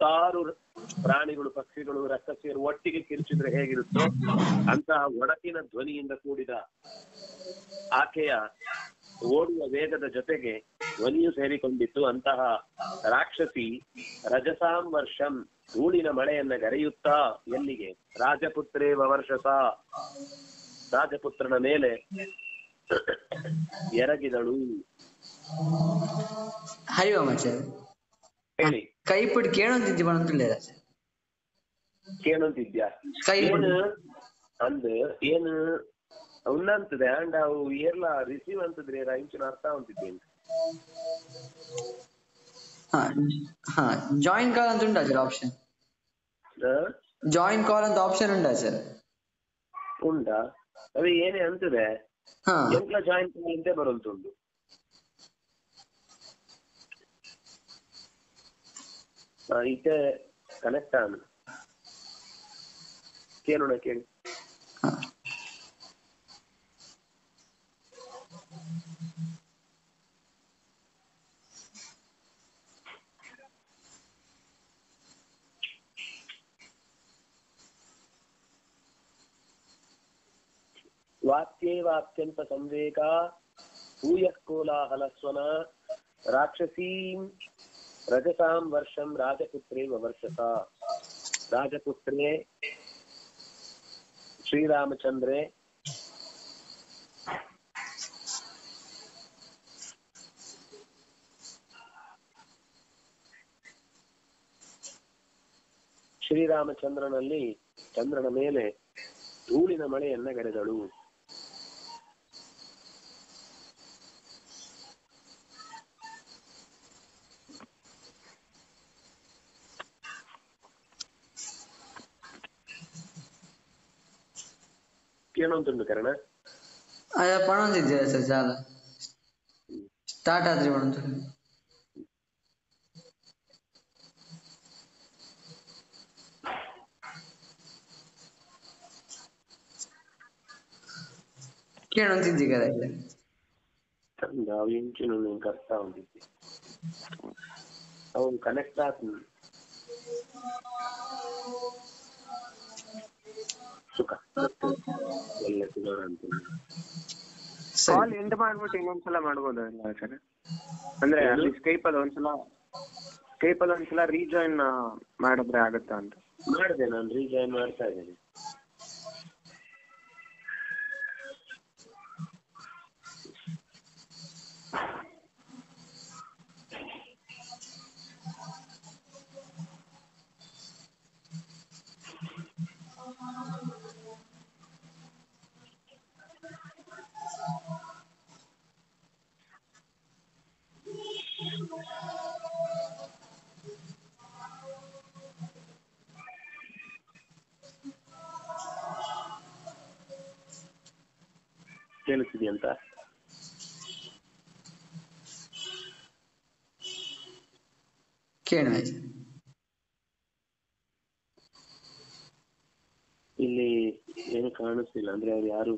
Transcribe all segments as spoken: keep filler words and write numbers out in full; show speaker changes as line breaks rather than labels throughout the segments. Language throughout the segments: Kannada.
ಹತ್ತಾರು ಪ್ರಾಣಿಗಳು ಪಕ್ಷಿಗಳು ರಕ್ಕಸಿಯರು ಒಟ್ಟಿಗೆ ಕಿರ್ಚಿದ್ರೆ ಹೇಗಿರುತ್ತೋ ಅಂತಹ ಒಡಕಿನ ಧ್ವನಿಯಿಂದ ಕೂಡಿದ ಆಕೆಯ ಓಡುವ ವೇಗದ ಜೊತೆಗೆ ಧ್ವನಿಯು ಸೇರಿಕೊಂಡಿತ್ತು. ಅಂತಹ ರಾಕ್ಷಸಿ ರಜಸಾಂ ವರ್ಷಂ ಧೂಳಿನ ಮಳೆಯನ್ನ ಗರೆಯುತ್ತಾ ಎಲ್ಲಿಗೆ ರಾಜಪುತ್ರೇ ವವರ್ಷಸ ರಾಜಪುತ್ರನ ಮೇಲೆ ಎರಗಿದಳು.
ಹರಿ ಓಂ ಆಚಾರ್ಯ
ಹೇಳಿ.
ಕೈಪುಡಿ ಕೇಳೋಂತಿದ್ದಿ ಬಂದಿಲ್ಲ
ಕೇಳೋಂತಿದ್ಯಾ ಏನು ಅಂದ್ ಏನು ಉನ್ನಂತದೆ ಅಂಡ್ ಅವು ಏರ್ಲ ರಿಸೀವ್ ಅಂತದ್ರಿ ಇಂಚಿನ ಅರ್ಥ ಅಂತಿದ್ದೇನೆ.
ಹಾ ಜಾಯಿನ್ ಕಾಲ್ ಅಂತ ಉಂಟಾ ಸರ್ ಆಪ್ಷನ್? ಜಾಯಿನ್ ಕಾಲ್ ಅಂತ ಆಪ್ಷನ್ ಉಂಟಾ ಸರ್?
ಉಂಟಾ? ಅದೇ ಏನೇ ಅಂತದೆ ಎಂಕ್ಲ ಜಾಯಿನ್ ಕಾಲ್ ಅಂತೆ ಬರುಂಟುಂಟು. ಈಚೆ ಕನೆಕ್ಟ್ ಆನು ಕೇಳೋಣ ಕೇಳಿ. ವಾಕ್ಯೇ ವಾಕ್ಯಂತ ಸಂವೇಗ ಭೂಯಃ ಕೋಲಾಹಲ ಸ್ವನ ರಾಕ್ಷಸೀಂ ರಜಸಾಂ ವರ್ಷಂ ರಾಜಪುತ್ರೇ ವವರ್ಷಸ. ರಾಜಪುತ್ರೇ ಶ್ರೀರಾಮಚಂದ್ರೇ ಶ್ರೀರಾಮಚಂದ್ರನಲ್ಲಿ ಚಂದ್ರನ ಮೇಲೆ ಧೂಳಿನ ಮಳೆಯನ್ನ ಗರೆದಳು. ಕೇಳೋಂತುಂಡು ಕರ್ಣ
ಅದ ಪಣೊಂದಿದ್ದೀರಾ ಸರ್ ಜಾಲ ಸ್ಟಾರ್ಟ್ ಆದ್ರೆ ಪಣೊಂದು ಕೇಳೋಂತಿದ್ದಿ ಕದ
ಅವು ಇಂಚಿನ ಕರ್ತಾ ಹೊಂದಿದ್ದೆ ಅವನು ಕನೆಕ್ಟ್ ಆಗ್ತದೆ ಸುಖ ಎಲ್ಲ ಸಿಗೋಣ ಅಂತ. ಕಾಲ್ ಎಂಡ್ ಮಾಡ್ಬಿಟ್ಟು ಇನ್ನೊಂದ್ಸಲ ಮಾಡ್ಬೋದಲ್ಲ ಸರ್? ಅಂದ್ರೆ ಅಲ್ಲಿ ಸ್ಕೈಪ್ ಅಲ್ಲಿ ಒಂದ್ಸಲ ಸ್ಕೈಪ್ ಅಲ್ಲಿ ಒಂದ್ಸಲ ರೀಜಾಯಿನ್ ಮಾಡಿದ್ರೆ ಆಗತ್ತಾ ಅಂತ. ಮಾಡಿದೆ ನಾನು ರೀಜಾಯಿನ್ ಮಾಡ್ತಾ ಇದ್ದೇನೆ. ಕೇಳಿಸಿದೆಯಂತ
ಕೇಳ
ಇಲ್ಲಿ ಏನು ಕಾಣಿಸ್ತಿಲ್ಲ. ಅಂದ್ರೆ ಅವ್ರು ಯಾರು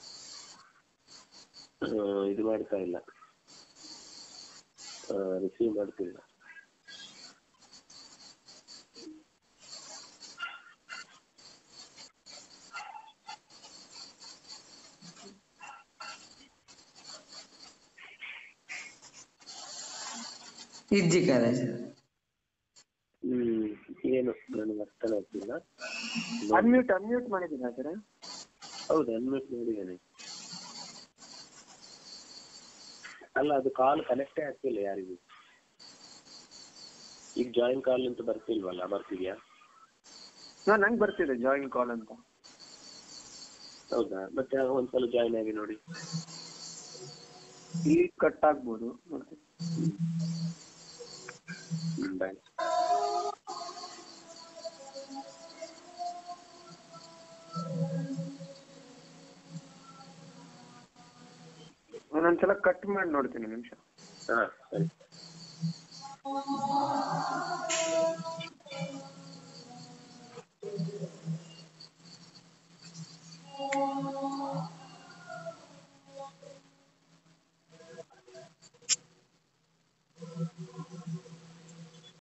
ಇದು ಮಾಡ್ತಾ ಇಲ್ಲ, ರಿಸೀವ್ ಮಾಡ್ತಿಲ್ಲ.
ಇದ್ದಿ ಕರೆ
ಹ್ಮ್ ಏನು ನನಗೆ ಅರ್ಥ ಆಗ್ತಿಲ್ಲ. ಅನ್ಮ್ಯೂಟ್ ಅನ್ಮ್ಯೂಟ್ ಮಾಡಿದ್ದೀರಾ ಸರ್? ಹೌದು ಅನ್ಮ್ಯೂಟ್ ಮಾಡಿದ್ದೇನೆ. ಅಲ್ಲ ಅದು ಕಾಲ್ ಕನೆಕ್ಟೇ ಆಗ್ತಿಲ್ಲ ಯಾರಿಗೂ. ಈಗ ಜಾಯಿನ್ ಕಾಲ್ ಅಂತ ಬರ್ತಿಲ್ವಲ್ಲ? ಬರ್ತಿದ್ಯಾ? ನಂಗೆ ಬರ್ತಿದೆ ಜಾಯಿನ್ ಕಾಲ್ ಅಂತ. ಹೌದಾ? ಮತ್ತೆ ಒಂದ್ಸಲ ಜಾಯಿನ್ ಆಗಿ ನೋಡಿ. ಇಲ್ಲಿ ಕಟ್ ಆಗ್ಬೋದು. ಬಾಯ್. ಒಂದೊಂದ್ಸಲ ಕಟ್ ಮಾಡಿ ನೋಡ್ತೀನಿ ನಿಮಿಷ. ಹಾ ಸರಿ.